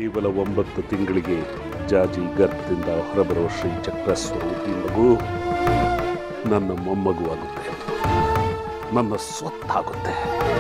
ಕೇವಲ 9 ತಿಂಗಳಿಗೆ ಜಾಜಿ ಗರ್ಭದಿಂದ ಹೊರಬರುವ ಶ್ರೀ ಚಕ್ರ ಸ್ವರೂಪಿ ಮಗು ನನ್ನ ಮೊಮ್ಮಗು ಆಗುತ್ತೆ, ನನ್ನ ಸ್ವತ್ತಾಗುತ್ತೆ.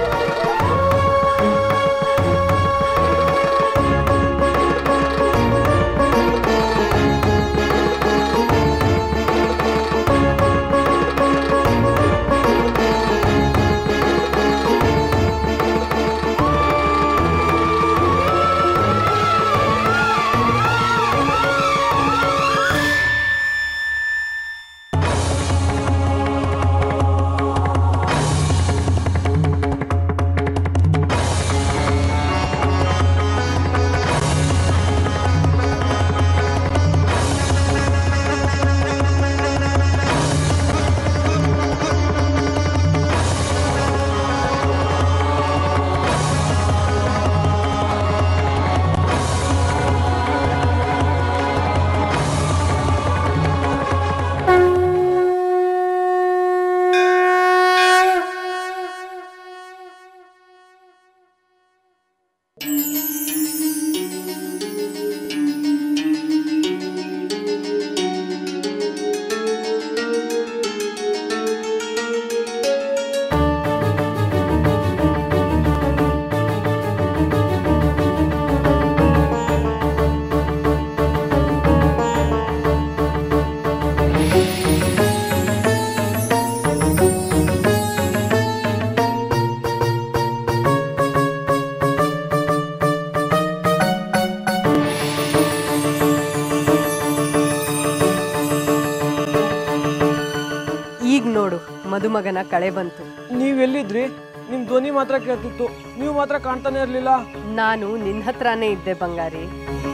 ನೋಡು ಮದುಮಗನ ಕಳೆ ಬಂತು. ನೀವೆಲ್ಲಿದ್ರಿ? ನಿಮ್ ಧ್ವನಿ ಮಾತ್ರ ಕೇಳ್ತಿತ್ತು, ನೀವು ಮಾತ್ರ ಕಾಣ್ತಾನೆ ಇರ್ಲಿಲ್ಲ. ನಾನು ನಿನ್ನ ಹತ್ರನೇ ಇದ್ದೆ ಬಂಗಾರಿ,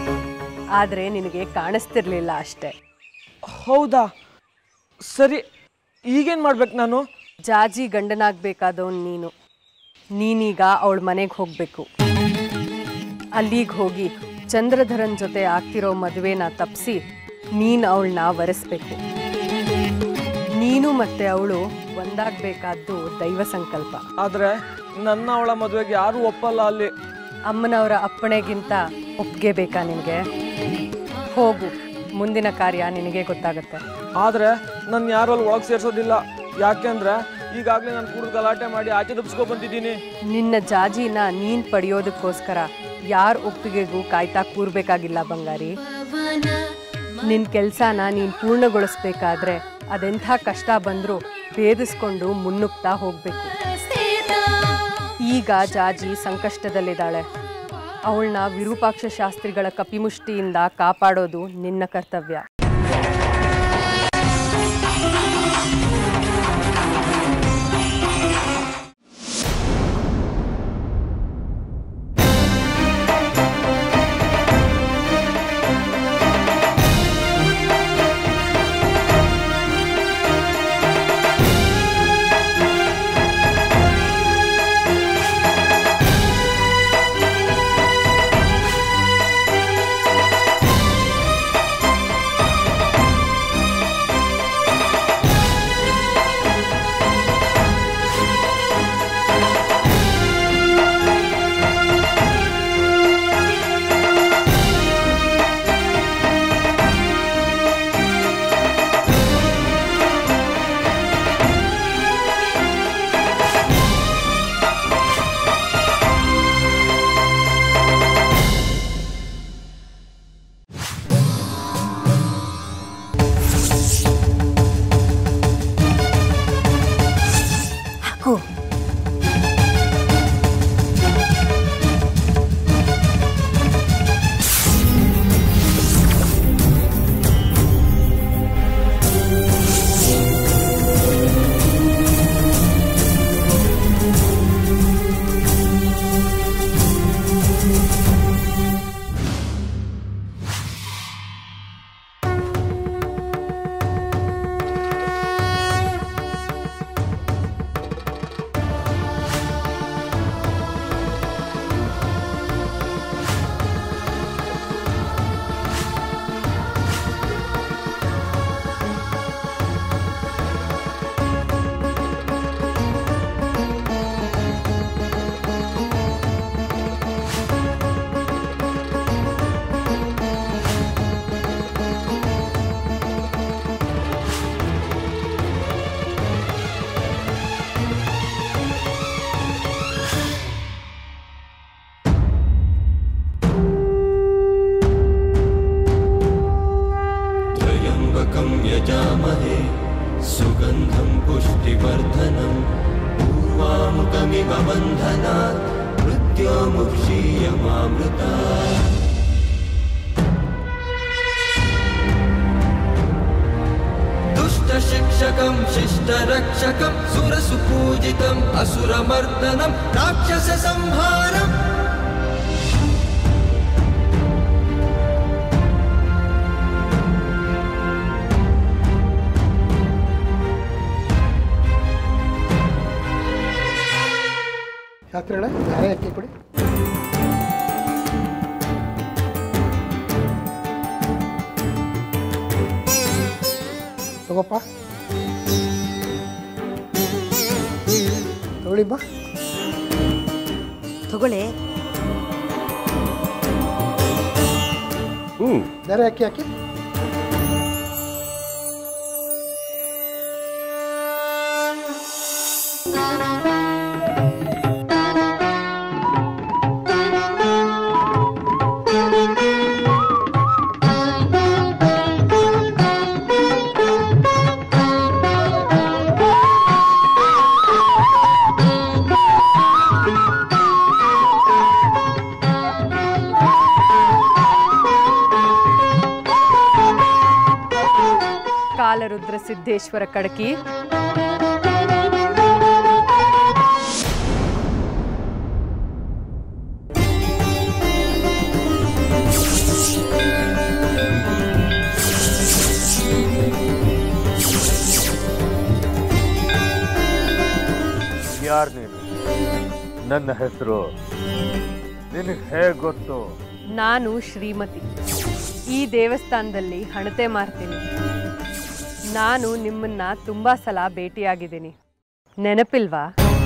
ಆದ್ರೆ ನಿನಗೆ ಕಾಣಿಸ್ತಿರ್ಲಿಲ್ಲ ಅಷ್ಟೇ. ಹೌದಾ? ಸರಿ, ಈಗೇನ್ ಮಾಡ್ಬೇಕು ನಾನು? ಜಾಜಿ ಗಂಡನಾಗ್ಬೇಕಾದವನ್ ನೀನೀಗ ಅವಳ ಮನೆಗೆ ಹೋಗ್ಬೇಕು. ಅಲ್ಲಿಗೆ ಹೋಗಿ ಚಂದ್ರಧರನ್ ಜೊತೆ ಆಗ್ತಿರೋ ಮದುವೆನ ತಪ್ಪಿಸಿ ನೀನು ಅವಳನ್ನ ವರೆಸ್ಬೇಕು. ನೀನು ಮತ್ತೆ ಅವಳು ಒಂದಾಗಬೇಕಾದ್ದು ದೈವ ಸಂಕಲ್ಪ. ಆದ್ರೆ ನನ್ನ ಅವಳ ಮದುವೆಗೆ ಯಾರು ಒಪ್ಪಲ್ಲ. ಅಲ್ಲಿ ಅಮ್ಮನವರ ಅಪ್ಪಣೆಗಿಂತ ಒಪ್ಪಿಗೆ ಬೇಕಾ ನಿನಗೆ? ಹೋಗು, ಮುಂದಿನ ಕಾರ್ಯ ನಿನಗೆ ಗೊತ್ತಾಗುತ್ತೆ. ಆದ್ರೆ ನನ್ನ ಯಾರು ಅಲ್ಲಿ ಒಳಗೆ ಸೇರ್ಸೋದಿಲ್ಲ. ಯಾಕೆಂದ್ರೆ ಈಗಾಗಲೇ ನಾನು ಕುಡಿದು ಗಲಾಟೆ ಮಾಡಿ ಆಚೆ ತಪ್ಪಿಸ್ಕೊಂಡು ಬಂದಿದ್ದೀನಿ. ನಿನ್ನ ಜಾಜಿನ ನೀನು ಪಡೆಯೋದಕ್ಕೋಸ್ಕರ ಯಾರ ಒಪ್ಪಿಗೆಗೂ ಕಾಯ್ತಾ ಕೂರ್ಬೇಕಾಗಿಲ್ಲ ಬಂಗಾರಿ. ನಿನ್ನ ಕೆಲಸನ ನೀನು ಪೂರ್ಣಗೊಳಿಸ್ಬೇಕಾದ್ರೆ ಅದೆಂಥ ಕಷ್ಟ ಬಂದರೂ ಭೇದಿಸ್ಕೊಂಡು ಮುನ್ನುಗ್ತಾ ಹೋಗಬೇಕು. ಈಗ ಜಾಜಿ ಸಂಕಷ್ಟದಲ್ಲಿದ್ದಾಳೆ. ಅವಳನ್ನ ವಿರೂಪಾಕ್ಷ ಶಾಸ್ತ್ರಿಗಳ ಕಪಿಮುಷ್ಟಿಯಿಂದ ಕಾಪಾಡೋದು ನಿನ್ನ ಕರ್ತವ್ಯ. यजामहे सुगन्धं पुष्टिवर्धनं पूर्वामुकमिव बन्धनात् मृत्योर्मुक्षीयमामृतात्। दुष्टशिक्षकं शिष्टरक्षकं सुरसुपूजितम् असुरमर्दनं राक्षससंहारम्। ಶಾಸ್ತ್ರಿಗಳ ಯಾರೇ ಅಕ್ಕಿ ಕೊಡಿ. ತಗೋಪ್ಪ ತಗೊಳ್ಳಿಬ್ಬ ತಗೊಳ್ಳೆ. ಬೇರೆ ಅಕ್ಕಿ ಹಾಕಿ. ಕಾಲರುದ್ರ ಸಿದ್ದೇಶ್ವರ ಕಡಕಿ, ಯಾರು ನೀನು? ನನ್ನ ಹೆಸರು ನಿನಗೆ ಹೇಗೆ ಗೊತ್ತು? ನಾನು ಶ್ರೀಮತಿ. ಈ ದೇವಸ್ಥಾನದಲ್ಲಿ ಹಣತೆ ಮಾರ್ತೀನಿ. ನಾನು ನಿಮ್ಮನ್ನ ತುಂಬಾ ಸಲ ಭೇಟಿಯಾಗಿದ್ದೀನಿ, ನೆನಪಿಲ್ವಾ?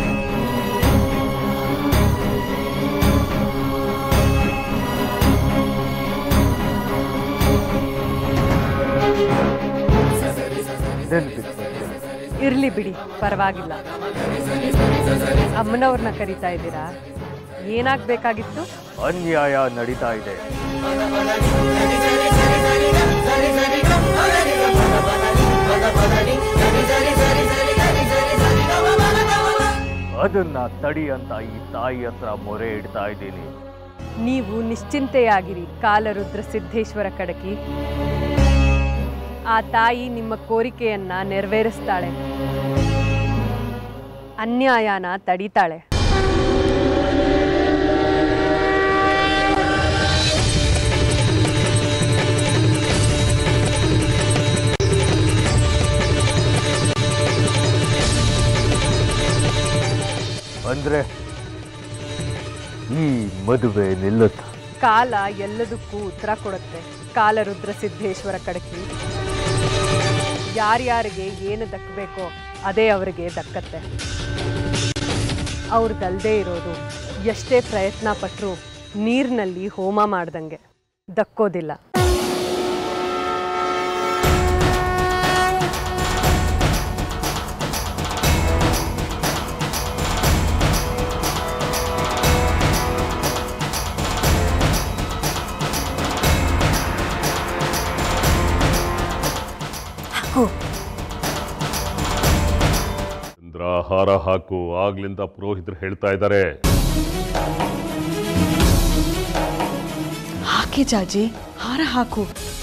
ಇರ್ಲಿ ಬಿಡಿ, ಪರವಾಗಿಲ್ಲ. ಅಮ್ಮನವ್ರನ್ನ ಕರೀತಾ ಇದ್ದೀರಾ? ಏನಾಗಬೇಕಾಗಿತ್ತು? ಅನ್ಯಾಯ ನಡೀತಾ ಇದೆ. ಅದನ್ನ ತಡಿ ಅಂತ ಈ ತಾಯಿ ಹತ್ರ ಮೊರೆ ಇಡ್ತಾ ಇದ್ದೀನಿ. ನೀವು ನಿಶ್ಚಿಂತೆಯಾಗಿರಿ ಕಾಲರುದ್ರ ಸಿದ್ದೇಶ್ವರ ಕಡಕಿ. ಆ ತಾಯಿ ನಿಮ್ಮ ಕೋರಿಕೆಯನ್ನ ನೆರವೇರಿಸ್ತಾಳೆ, ಅನ್ಯಾಯನ ತಡೀತಾಳೆ. ಅಂದ್ರೆ ಈ ಮದುವೆ ನಿಲ್ಲುತ್ತ? ಕಾಲ ಎಲ್ಲದಕ್ಕೂ ಉತ್ತರ ಕೊಡುತ್ತೆ ಕಾಲರುದ್ರ ಸಿದ್ದೇಶ್ವರ ಕಡಕಿ. ಯಾರ್ಯಾರಿಗೆ ಏನು ದಕ್ಕಬೇಕೋ ಅದೇ ಅವರಿಗೆ ದಕ್ಕತ್ತೆ. ಅವ್ರದ್ದಲ್ದೇ ಇರೋದು ಎಷ್ಟೇ ಪ್ರಯತ್ನ ಪಟ್ಟರೂ ನೀರಿನಲ್ಲಿ ಹೋಮ ಮಾಡ್ದಂಗೆ ದಕ್ಕೋದಿಲ್ಲ. ಹಾರ ಹಾಕು, ಆಗ್ಲಿಂದ ಪುರೋಹಿತರು ಹೇಳ್ತಾ ಇದ್ದಾರೆ. ಹಾಕಿ ಜಾಜಿ, ಹಾರ ಹಾಕು.